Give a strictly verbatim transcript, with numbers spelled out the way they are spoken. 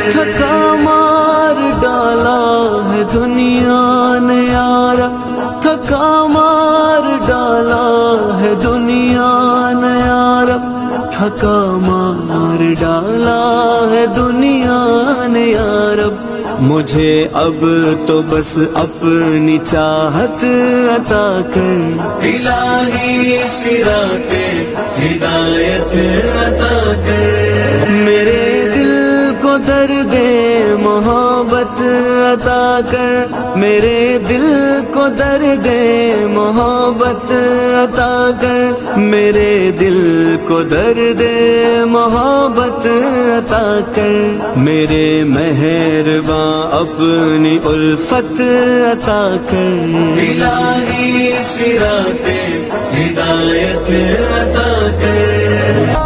تھکا مار ڈالا ہے دنیا نے یار، تھکا مار ڈالا ہے دنیا نے یار، تھکا مار ڈالا ہے دنیا نے یار۔ مجھے اب تو بس اپنی چاہت عطا کر، الہی صراط ہدایت عطا کر، میرے دل کو درد محبت عطا کر، میرے دل کو درد محبت عطا کر، میرے دل کو درد محبت عطا کر، میرے مہرباں اپنی الفت عطا کر، الہی صراط ہدایت عطا کر۔